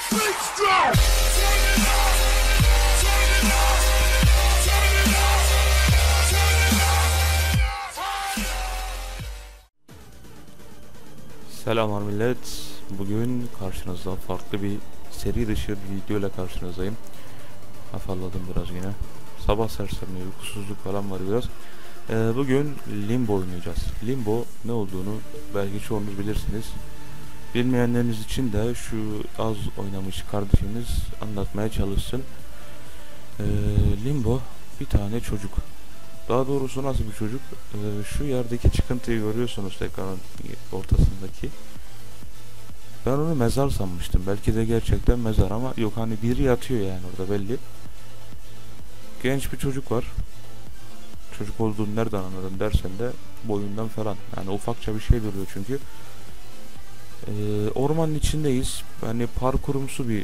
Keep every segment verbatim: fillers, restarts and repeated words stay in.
Selamlar millet. Bugün karşınızda farklı bir seri dışı bir video ile karşınızdayım. Afalladım biraz yine. Sabah sersemliği, uykusuzluk falan var biraz. Ee, bugün Limbo oynayacağız. Limbo ne olduğunu belki çoğunuz bilirsiniz. Bilmeyenleriniz için de şu az oynamış kardeşimiz anlatmaya çalışsın. Ee, Limbo bir tane çocuk. Daha doğrusu nasıl bir çocuk? Ee, şu yerdeki çıkıntıyı görüyorsunuz ekranın ortasındaki. Ben onu mezar sanmıştım. Belki de gerçekten mezar ama yok, hani biri yatıyor yani orada belli. Genç bir çocuk var. Çocuk olduğunu nereden anladın dersen de boyundan falan. Yani ufakça bir şey duruyor çünkü. Ee, ormanın içindeyiz. Yani parkurumsu bir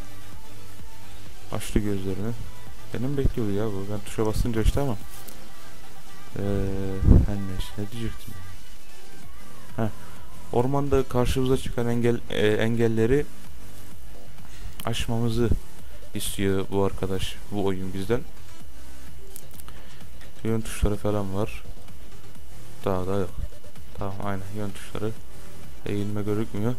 açtı gözlerini. Benim bekliyor ya bu. Ben tuşa basınca işte ama. Ee, her neyse, ne diyecektim? Heh. Ormanda karşımıza çıkan engel e, engelleri aşmamızı istiyor bu arkadaş, bu oyun bizden. Yön tuşları falan var. Daha da yok. Tamam, aynen yön tuşları. Eğilme görükmüyor.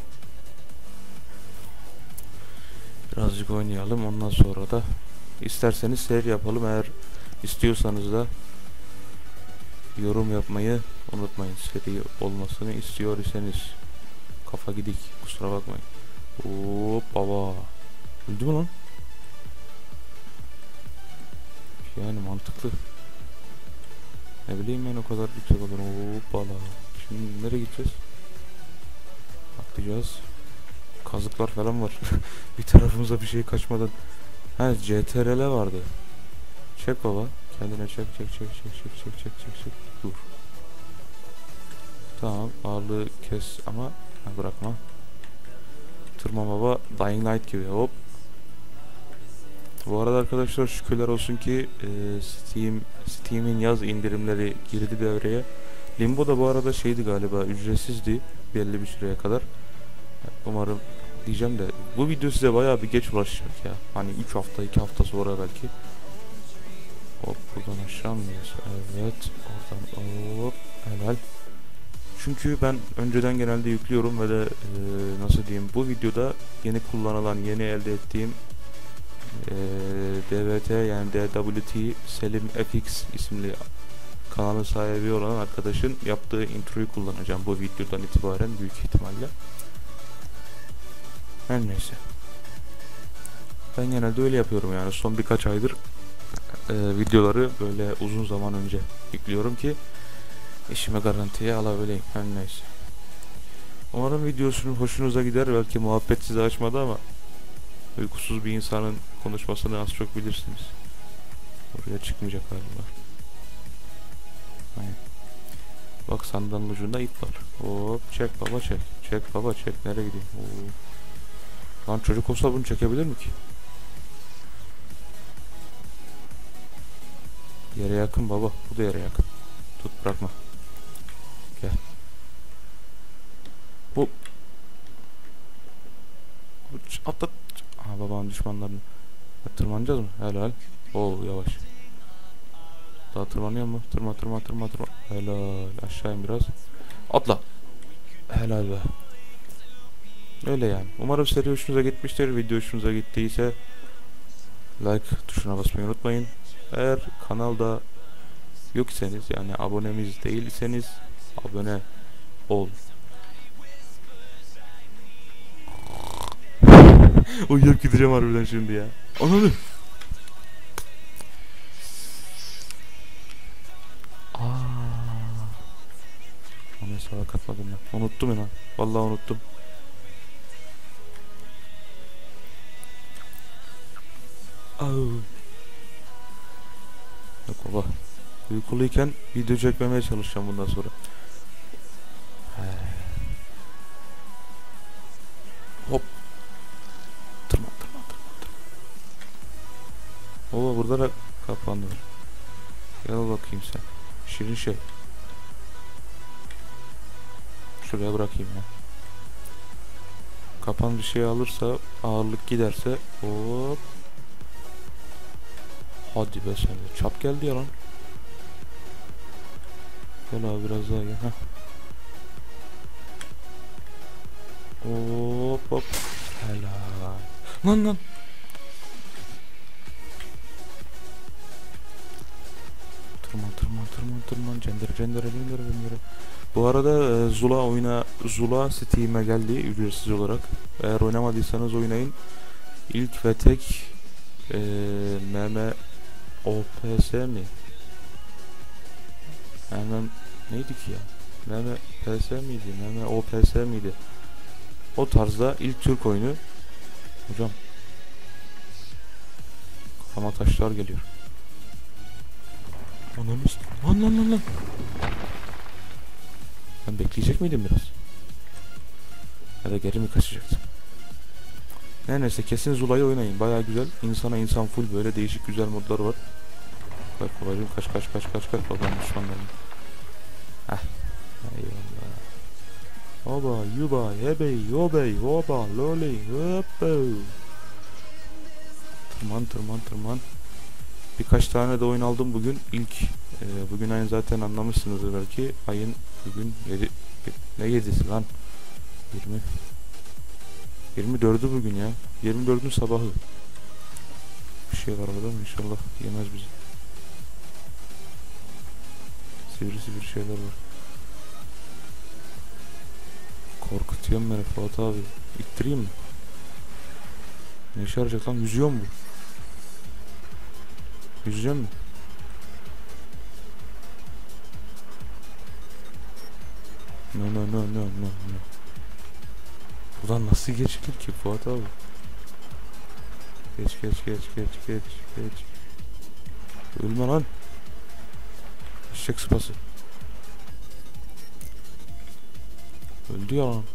Birazcık oynayalım, ondan sonra da isterseniz seri yapalım. Eğer istiyorsanız da yorum yapmayı unutmayın. Seri olmasını istiyor iseniz. Kafa gidik, kusura bakmayın. Hop baba. Öldü mü lan? Yani mantıklı. Ne bileyim ben, o kadar yüksek olur. Hop bala. Şimdi nereye gideceğiz? Atlayacağız. Kazıklar falan var. Bir tarafımıza bir şey kaçmadan. Ha, C T R L vardı. Çek baba. Kendine çek çek çek çek çek çek çek çek çek. Dur. Tamam, ağırlığı kes ama ha, bırakma. Tırma baba, Dying Light gibi. Hop. Bu arada arkadaşlar şükürler olsun ki e, Steam Steam'in yaz indirimleri girdi devreye. Limbo da bu arada şeydi galiba, ücretsizdi belli bir süreye kadar. Umarım diyeceğim de bu video size bayağı bir geç ulaşacak ya. Hani üç hafta iki hafta sonra belki. Hop, buradan aşağı mıyız? Evet, oradan hop, helal. Çünkü ben önceden genelde yüklüyorum ve de e, nasıl diyeyim, bu videoda yeni kullanılan, yeni elde ettiğim e, D V T yani D W T Selim F X isimli kanalın sahibi olan arkadaşın yaptığı introyu kullanacağım bu videodan itibaren büyük ihtimalle. Her neyse. Ben genelde öyle yapıyorum yani, son birkaç aydır e, videoları böyle uzun zaman önce yüklüyorum ki işime garantiye alabileyim. Her neyse. Umarım videosunun hoşunuza gider. Belki muhabbet sizi açmadı ama uykusuz bir insanın konuşmasını az çok bilirsiniz. Oraya çıkmayacak galiba. Aynen. Bak, sandalın ucunda ip var. Hop, çek baba çek. Çek baba çek. Nereye gideyim? Oo. Lan çocuk olsa bunu çekebilir mi ki? Yere yakın baba. Bu da yere yakın. Tut, bırakma. Gel. Bu. Atlat. Ha, babanın düşmanlarını. Tırmanacağız mı? Helal. Oo, yavaş. Daha tırmanıyor mu? Tırma tırma tırma tırma. Helal. Aşağı in biraz. Atla. Helal be. Öyle yani. Umarım seri hoşunuza gitmiştir. Video hoşunuza gittiyse like tuşuna basmayı unutmayın. Eğer kanalda yok iseniz, yani abonemiz değilseniz abone ol. Uyuyup gideceğim harbiden şimdi ya. Ananı. Aaa. Onu sağa katmadım ben. Unuttum inan. Vallahi unuttum. Au. Yok baba. Uykuluyken video çekmemeye çalışacağım bundan sonra. He. Hop. Tırman tırman tırman tırman. Oo, burada da kapandı. Gel bakayım sen. Şirin şey. Şuraya bırakayım ya. Kapan bir şey alırsa, ağırlık giderse hop. Hadi be sen de. Çap geldi ya lan. Gel abi biraz daha gel. Heh. Hop hop. Helal. Lan lan. Tırman tırman tırman tırman. Cendere cendere cendere cendere. Bu arada e, Zula oyuna Zula Steam'e geldi ücretsiz olarak. Eğer oynamadıysanız oynayın. İlk ve tek e, M M O P S mi? M M neydi ki ya? M M P S miydi? M M O P S miydi? O tarzda ilk Türk oyunu. Hocam. Kafama taşlar geliyor. Anamız. Lan lan lan lan. Ben bekleyecek miydim biraz? Ya da geri mi kaçacaktım? Her neyse kesin Zula'yı oynayın. Baya güzel. İnsana insan full böyle değişik güzel modlar var. Kaç babacım kaç kaç kaç kaç kaç babam düşmanlarım. Heh. Eyvallah. Oba yuba yebey yobey oba loley hoppo. Tırman tırman tırman. Birkaç tane de oyun aldım bugün. İlk e, bugün ayın zaten anlamışsınızdır belki. Ayın bugün yedi, ne yedisi lan? yirmi yirmi dördü bugün ya. yirmi dördün sabahı. Bir şey var orada mı? İnşallah yemez bizi. Sivri sivri şeyler var. Korkutuyorum beni Fuat abi. İttireyim mi? Ne işe yarayacak lan? Yüzüyor mu bu? Yüzeceğim mi? No no no no no no. Buradan nasıl geçilir ki Fuat abi? Geç geç geç geç geç geç. Ölme lan. Eşek sıpası. Öldü ya lan.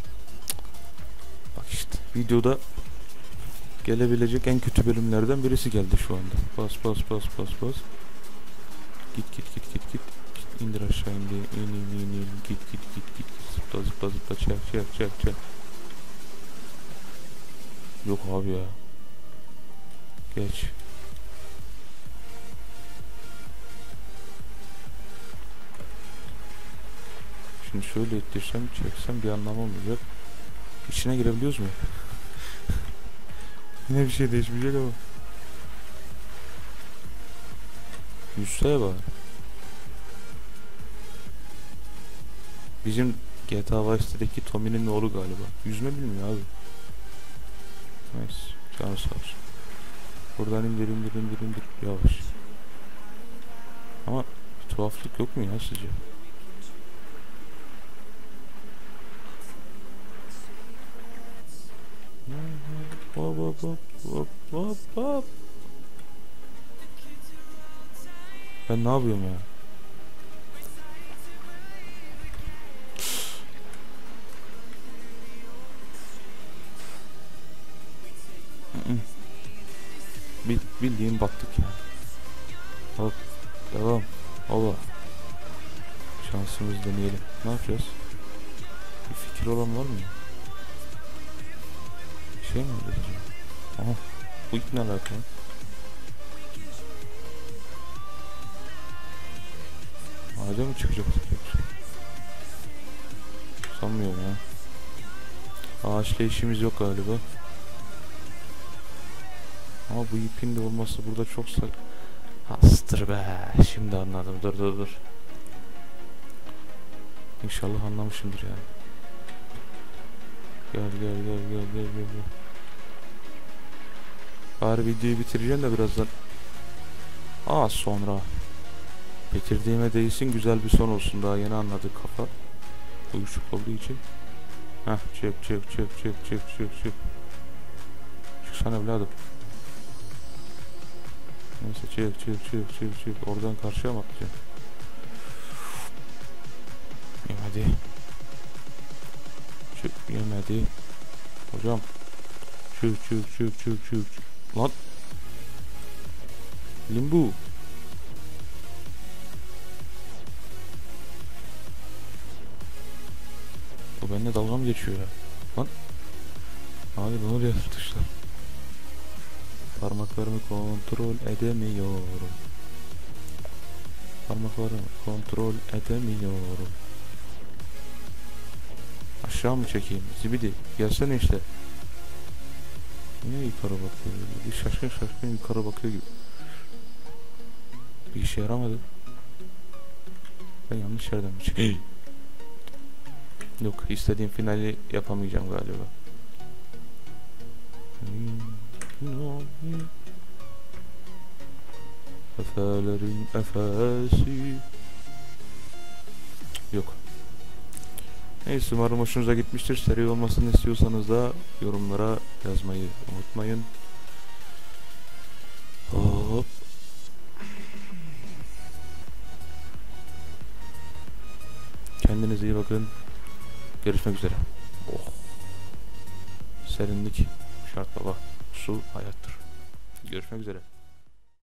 Bak işte videoda gelebilecek en kötü bölümlerden birisi geldi şu anda. Bas bas bas bas bas. Git git git git git. Git indir aşağı indi. İn in in in. Git git git git. Zıpla zıpla zıpla çek çek çek çek. Yok abi ya. Geç. Şimdi şöyle ettirsem çeksem bir anlamı olmayacak. İçine girebiliyoruz mu? Yine bir şey değişmeyecek ama. Yüzseye bak. Bizim G T A Vice City'deki Tommy'nin oğlu galiba. Yüzme bilmiyor abi. Nice. Canı sağ olsun. Buradan indir indir indir indir. Yavaş. Ama bir tuhaflık yok mu ya sizce? Hop hop hop hop hop hop. Ben ne yapıyorum ya? Bil, bildiğin battık ya. Hop devam. Ola. Şansımızı deneyelim. Ne yapacağız? Bir fikir olan var mı? Bir şey mi oldu acaba? Aha. Bu ip ne alakalı? Ağaca mı çıkacaktık yoksa? Sanmıyorum ya. Ağaçla işimiz yok galiba. Ama bu ipin de olması burada çok sak... Hastır be. Şimdi anladım. Dur dur dur. İnşallah anlamışımdır yani. Gel gel gel gel gel gel gel. Bari videoyu bitireceğim de birazdan. Az sonra. Bitirdiğime değilsin, güzel bir son olsun, daha yeni anladık kafa. Uyuşuk olduğu için. Heh çık çık çık çık çık çık çık. Çıksana evladım. Neyse çık çık çık çık çık. Oradan karşıya mı atlayacağım? Yemedi. Çık yemedi. Hocam. Çık çık çık çık çık. Lan. Limbu. Bu benimle dalga mı geçiyor ya? Lan. Abi ne oluyor tuşlar? Parmaklarımı kontrol edemiyorum. Parmaklarımı kontrol edemiyorum. Aşağı mı çekeyim? Zibidi gelsene işte. Niye yukarı bakıyor? Bir şaşkın şaşkın yukarı bakıyor gibi. Bir işe yaramadı. Ben yanlış yerden mi çıktım? Yok, istediğim finali yapamayacağım galiba. Efelerin efesi. Yok. Neyse, umarım hoşunuza gitmiştir. Seri olmasını istiyorsanız da yorumlara yazmayı unutmayın. Hop. Kendinize iyi bakın. Görüşmek üzere. Oh. Serinlik şart baba. Su hayattır. Görüşmek üzere.